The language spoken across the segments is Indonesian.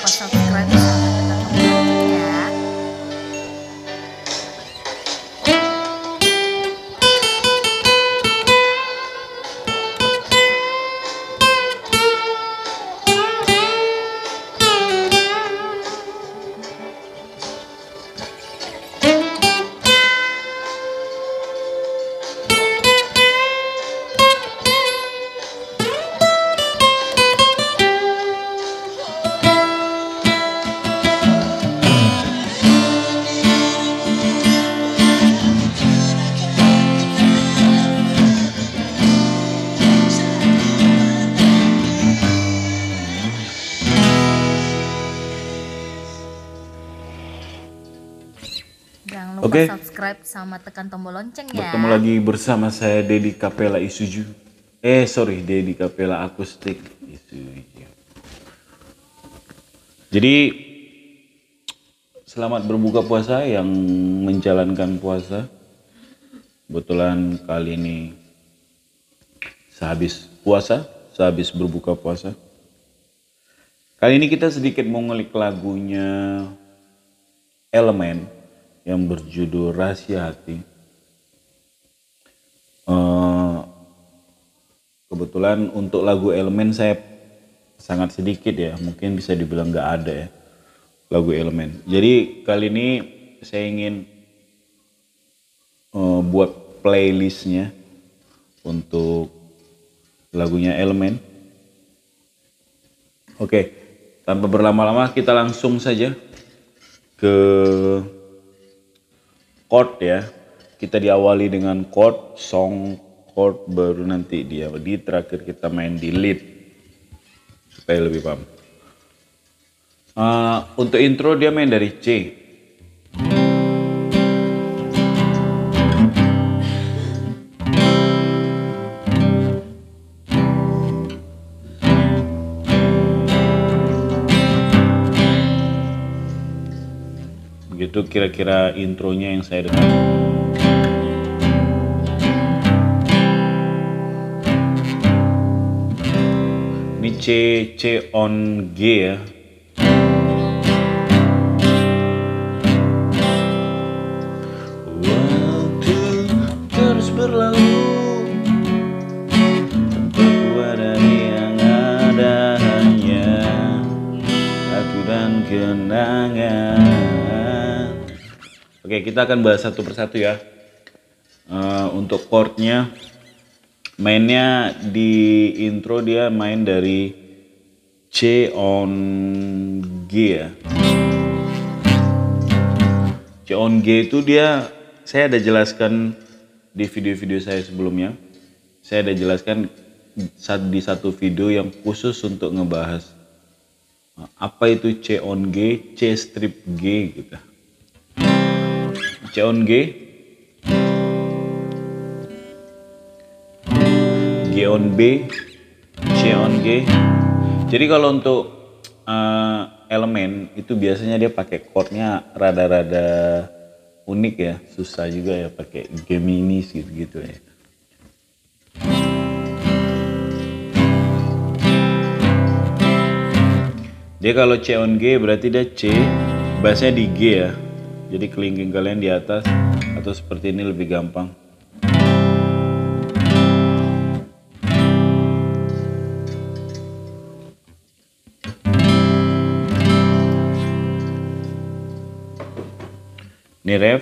lupa subscribe sama tekan tombol lonceng ya. Jangan lupa subscribe sama tekan tombol lonceng ya. Bertemu lagi bersama saya Dedi Capella Isuzu. Dedi Capella Akustik Isuzu. Jadi selamat berbuka puasa yang menjalankan puasa. Kebetulan kali ini sehabis berbuka puasa. Kali ini kita sedikit mau ngulik lagunya Elemen yang berjudul Rahasia Hati. Kebetulan untuk lagu Elemen saya sangat sedikit ya, mungkin bisa dibilang gak ada ya lagu Elemen. Jadi kali ini saya ingin buat playlistnya untuk lagunya Elemen. Oke, tanpa berlama-lama kita langsung saja ke chord ya. Kita diawali dengan chord, song, chord, baru nanti di terakhir kita main di lead supaya lebih paham. Untuk intro dia main dari C. Begitu kira-kira intronya yang saya dengar. Ini C on G ya. Waktu terus berlalu tanpa kuat dari yang ada hanya aku dan kenangan. Oke, kita akan bahas satu persatu ya. Untuk chordnya, mainnya di intro dia main dari C on G ya. C on G itu dia, saya ada jelaskan di video-video saya sebelumnya. Saya ada jelaskan di satu video yang khusus untuk ngebahas apa itu C on G, C strip G gitu. C on G, G on B, C on G. Jadi kalau untuk Elemen itu biasanya dia pakai chordnya rada-rada unik ya, susah juga ya pakai Geminis gitu ya. Dia kalau C on G berarti dia C, bassnya di G ya. Jadi kelingking kalian di atas atau seperti ini lebih gampang. Ini ref.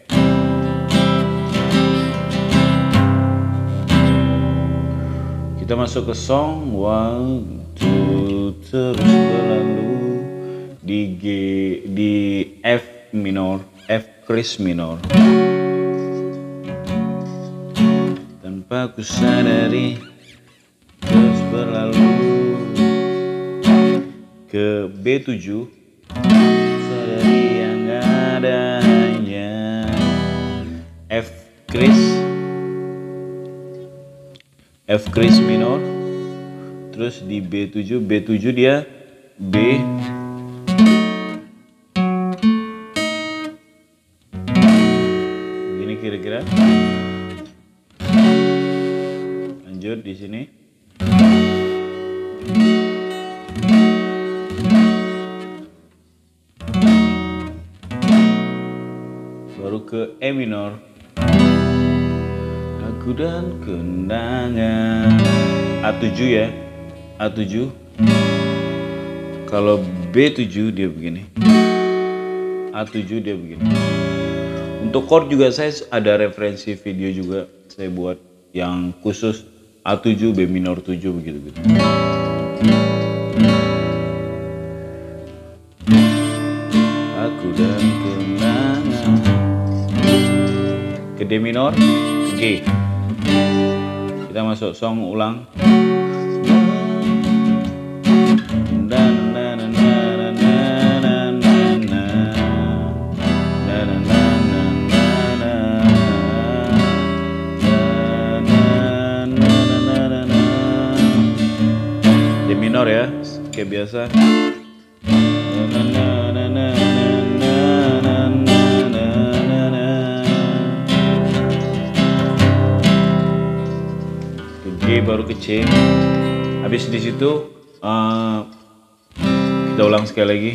Kita masuk ke song. Waktu terus berlalu di G, di F minor, F kris minor. Tanpa ku sadari terus berlalu ke B7. Sadari yang ada hanya F kris minor. Terus di B7 dia B. Kira-kira lanjut di sini baru ke E minor. Aku dan kenangan. A7 ya, A7. Kalau B7 dia begini, A7 dia begini. Untuk chord juga saya ada referensi video juga saya buat yang khusus A7, B minor 7 begitu. Aku dan kenangan. Ke D minor, ke G. Kita masuk song ulang. D minor ya, kayak biasa. G baru ke C. Habis di situ kita ulang sekali lagi.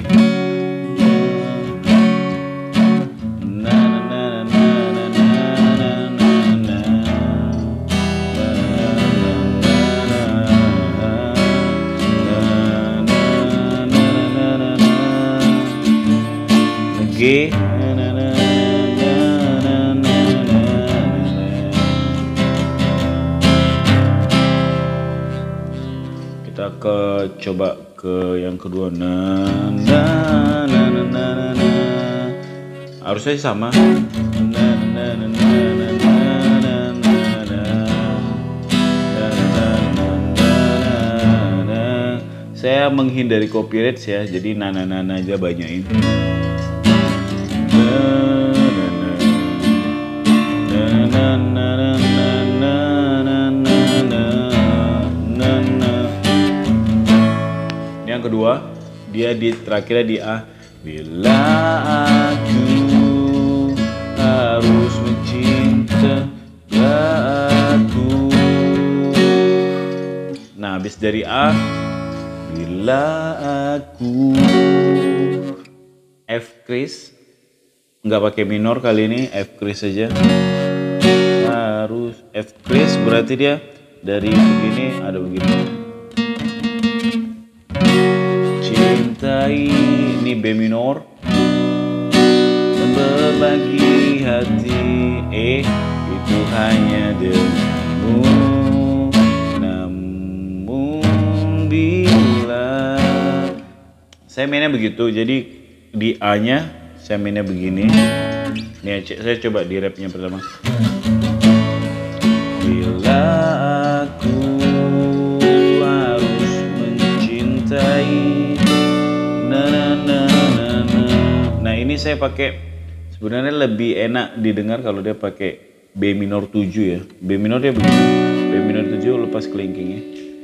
G. Kita coba ke yang kedua. Harusnya sama. Saya menghindari copyright ya, jadi nana aja banyakin. Yang kedua, dia di terakhirnya di A. Bila aku harus mencinta aku. Nah, habis dari A, bila aku F kris, nggak pakai minor kali ini, F kris saja. Harus F kris berarti dia dari begini ada begini. Cintai, ini B minor, dan berbagi hati. E itu hanya denganmu. Namun bila saya mainnya begitu, jadi di A nya saya mainnya begini. Nih saya coba di rapnya pertama. Bila aku harus mencintai. Nah ini saya pakai, sebenarnya lebih enak didengar kalau dia pakai B minor 7 ya. B minor dia begini. B minor 7 lepas kelingkingnya.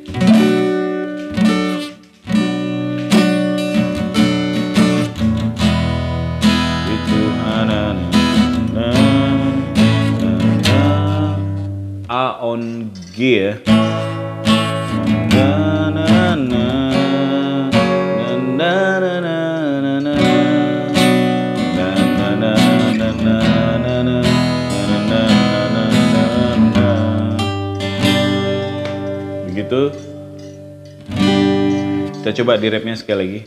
A on G ya. Begitu. Kita coba di rapnya sekali lagi.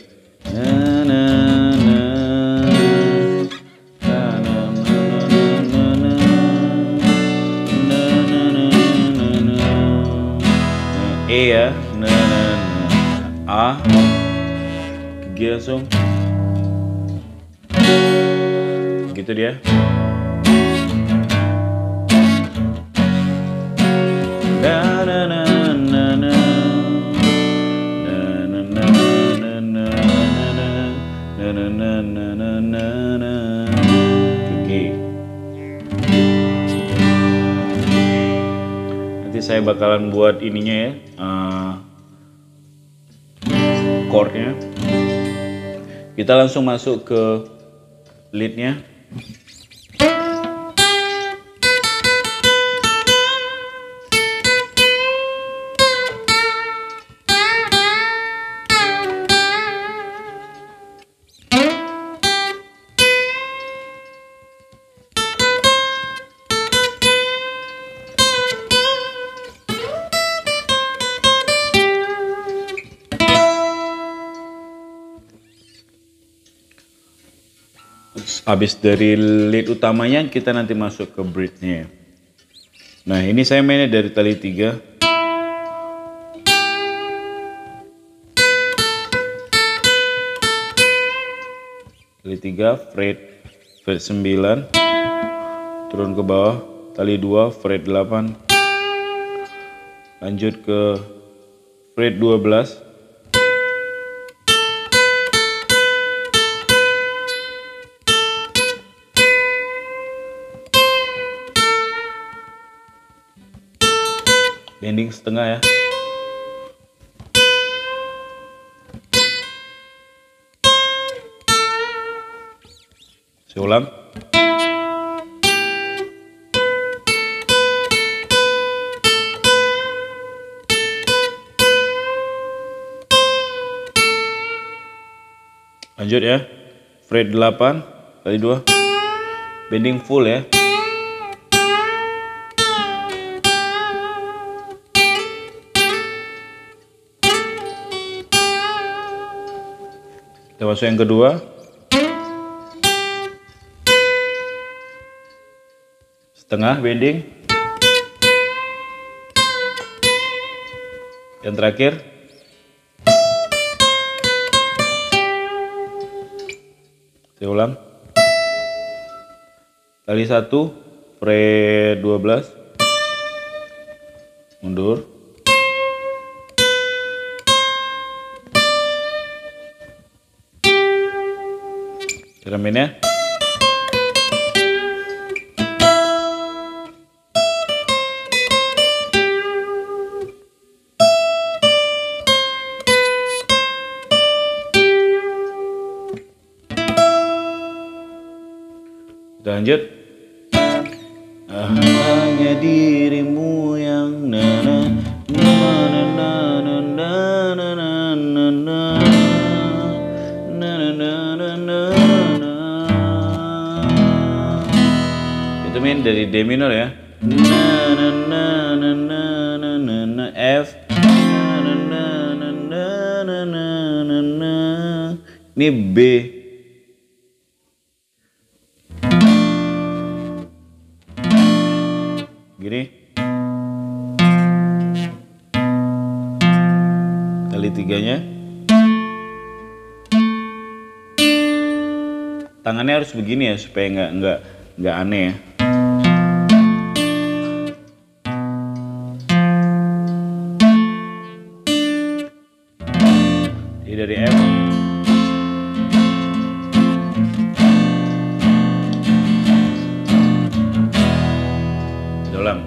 E ya, A, G langsung, gitu dia. G. Nanti saya bakalan buat ininya ya, chordnya. Kita langsung masuk ke leadnya. Habis dari lead utamanya kita nanti masuk ke bridge-nya. Nah, ini saya mainnya dari tali 3. Tali 3 fret 9, turun ke bawah tali 2 fret 8, lanjut ke fret 12, bending setengah ya. Saya ulang. Lanjut ya. Fret 8 tali 2. Bending full ya. Kita masuk yang kedua. Setengah bending. Yang terakhir. Saya ulang. Tali 1 fret 12. Mundur. Cara mainnya. Kita lanjut. Hanya dirimu yang itu main dari D minor ya. F. Ini B. Gini. Tali 3-nya. Tangannya harus begini ya supaya nggak aneh ya. Jadi dari F. Ulang.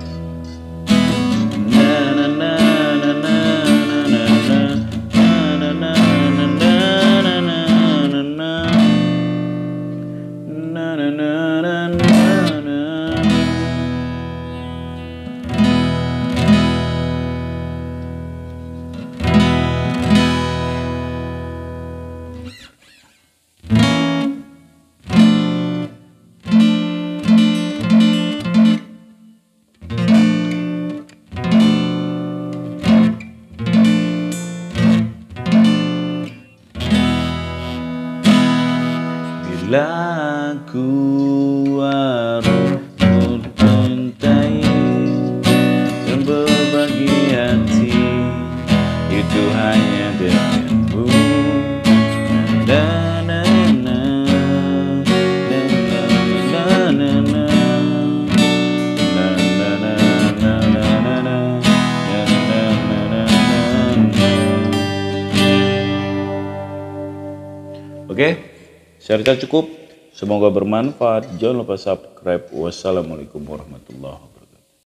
Bila ku harus mencintai dan berbagi hati, itu hanya denganmu. Oke. Saya rasa cukup. Semoga bermanfaat. Jangan lupa subscribe. Wassalamualaikum warahmatullahi wabarakatuh.